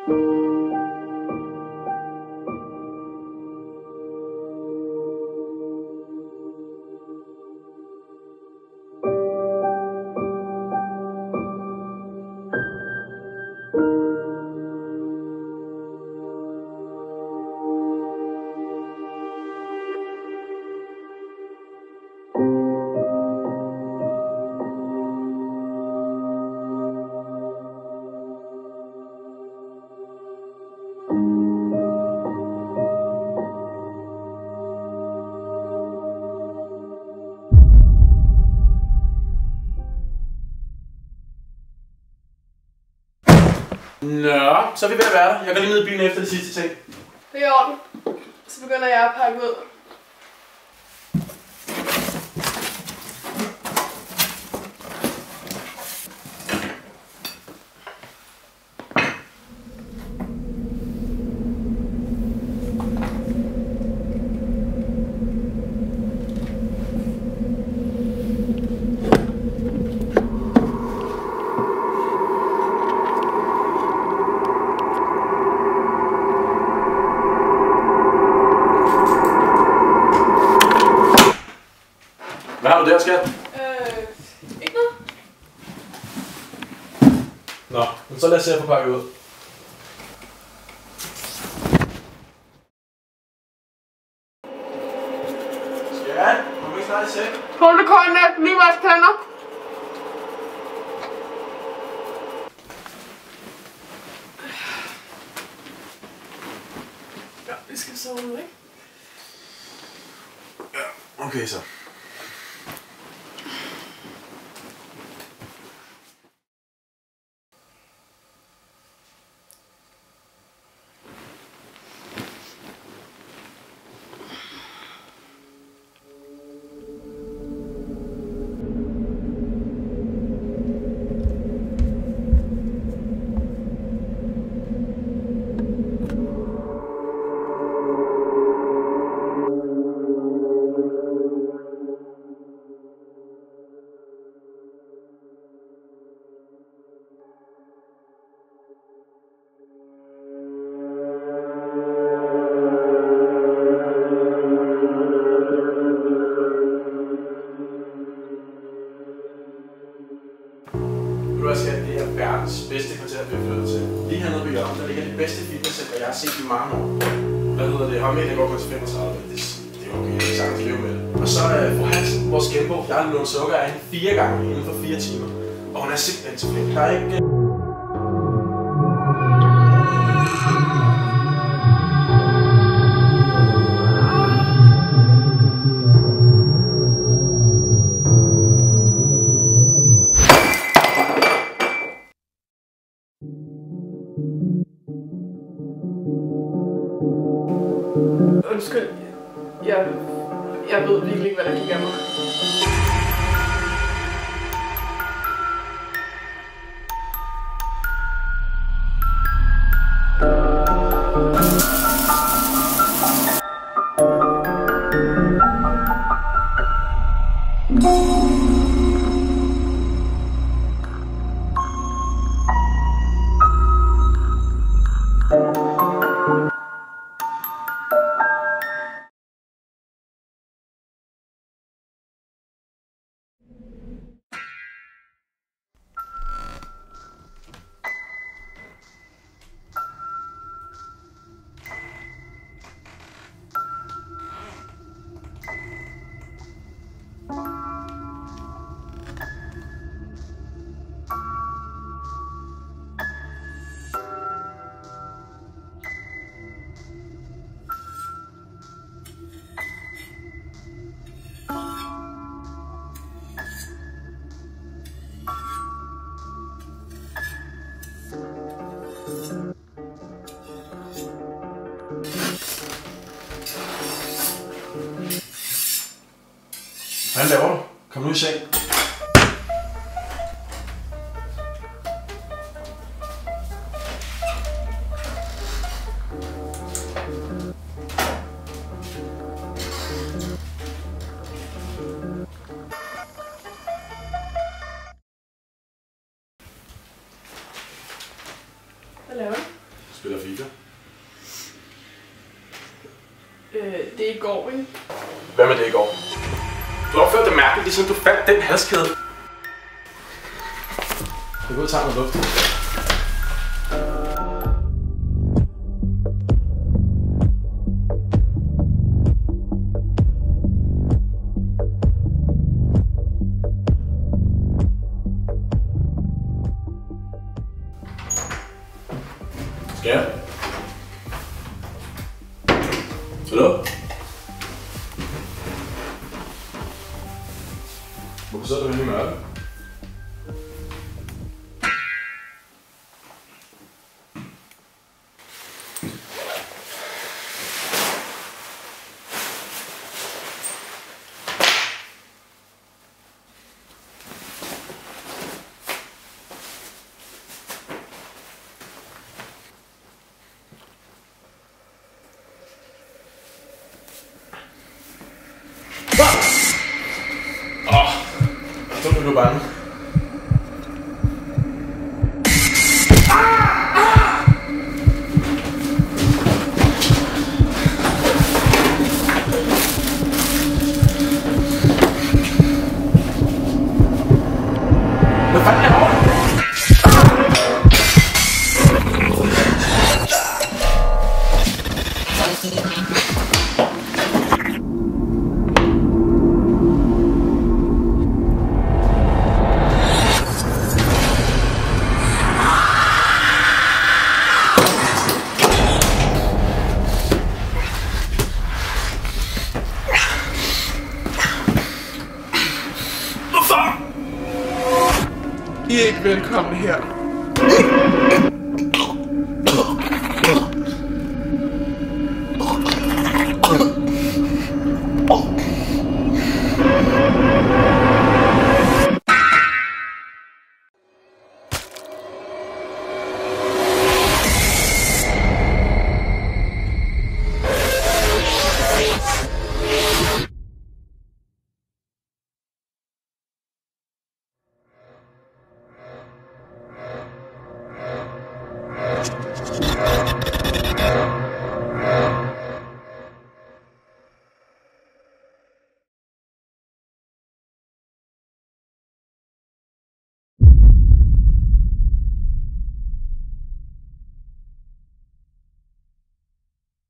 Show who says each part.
Speaker 1: Nå, så er vi ved at være der. Jeg går lige ned i bilen efter det sidste ting.
Speaker 2: Det er i orden. Så begynder jeg at pakke ud.
Speaker 1: Hvad har du der, skat?
Speaker 2: Ikke noget.
Speaker 1: Nå, men så lad os se at få pakket ud. Skat, må du ikke snart i seng?
Speaker 2: Hold det koldt, lige vask tænder. Ja, vi skal sove nu, ikke?
Speaker 1: Ja, okay så. Det er verdens bedste kvarter, vi har flyttet til. Lige hernede på hjørnet, der ligger det bedste fitnesscenter, jeg har set i mange år. Hvad hedder det? Ham der går kun til 35. Det er okay, jeg kan sagtens leve med det. Og så er fru Hansen, vores genbo. Jeg har lånt sukker af hende 4 gange inden for 4 timer. Og hun er simpelthen til flink. Der er ikke...
Speaker 2: Undskyld. Jeg ved virkelig ikke, hvad der gik af mig.
Speaker 1: Hvad laver du? Kom nu i seng.
Speaker 2: Hvad laver du?
Speaker 1: spiller FIFA.
Speaker 2: Det er i går, ikke?
Speaker 1: Hvad med det i går? Du opførte det mærkeligt, ligesom du fandt den halskæde. Jeg går ud og tager noget luft. Skal jeg? Hallo? Hvorfor sidder du henne i mørket? Så er du bange. Hvad fanden er det?
Speaker 2: I er ikke velkomne her.